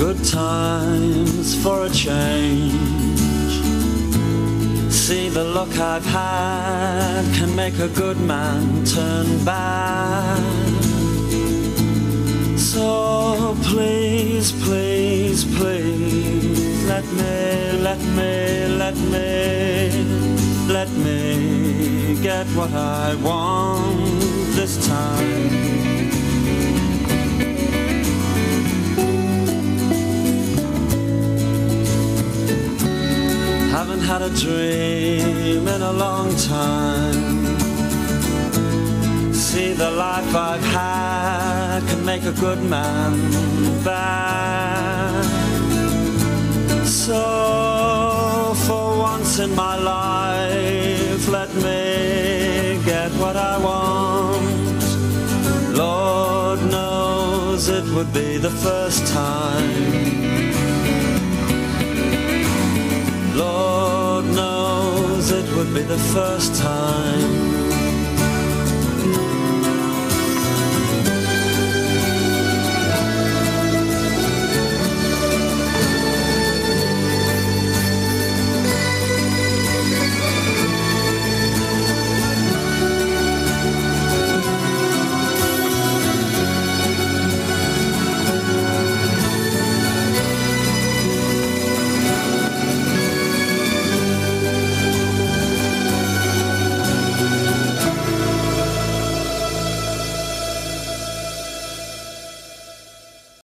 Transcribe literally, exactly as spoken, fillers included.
Good times for a change. See, the luck I've had can make a good man turn bad. So please, please, please, let me, let me, let me, let me get what I want this time. Haven't had a dream in a long time. See, the life I've had can make a good man bad. So for once in my life, let me get what I want. Lord knows it would be the first time. Lord knows it would be the first time.